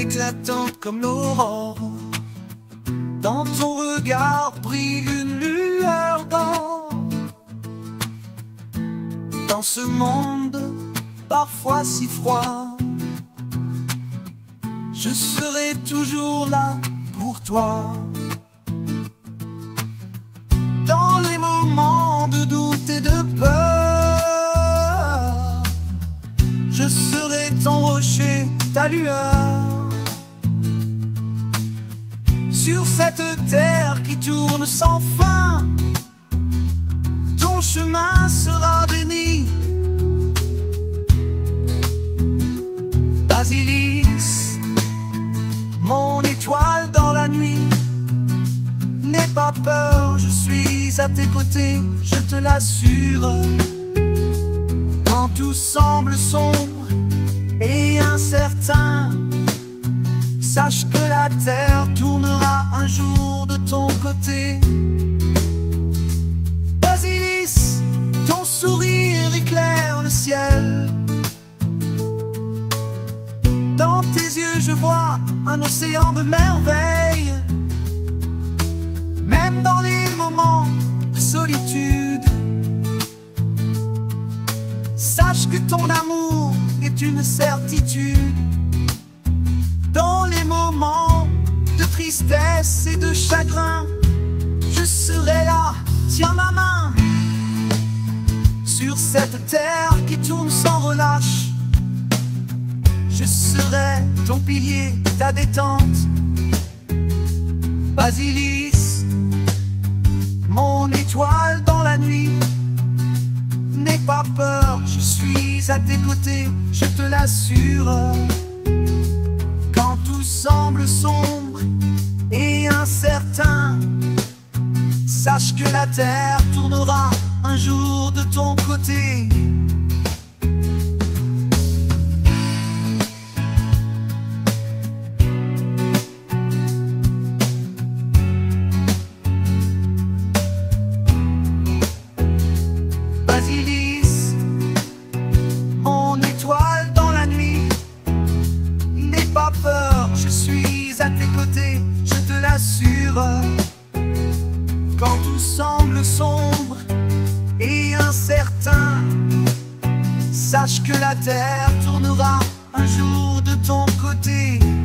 éclatante comme l'aurore. Dans ton regard brille une lueur d'or. Dans ce monde parfois si froid, je serai toujours là pour toi. Dans les moments de doute et de peur, je serai ton rocher, ta lueur. Sur cette terre qui tourne sans fin, ton chemin sera béni. Basilis, mon étoile dans la nuit, n'aie pas peur, je suis à tes côtés, je te l'assure. Quand tout semble sombre et incertain, sache que la terre tournera un jour de ton côté. Basilis, ton sourire éclaire le ciel. Dans tes yeux je vois un océan de merveilles. Même dans les moments de solitude, sache que ton amour est une certitude. Dans les moments de tristesse et de chagrin, je serai là, tiens ma main. Sur cette terre qui tourne sans relâche, je serai ton pilier, ta détente. Basilis, mon étoile dans la nuit, n'aie pas peur, je suis à tes côtés, je te l'assure. Quand tout semble sombre et incertain, sache que la terre tournera un jour de ton côté. Basilis, mon étoile dans la nuit, n'aie pas peur, je suis à tes côtés, je te l'assure. Quand tout semble sombre et incertain, sache que la terre tournera un jour de ton côté.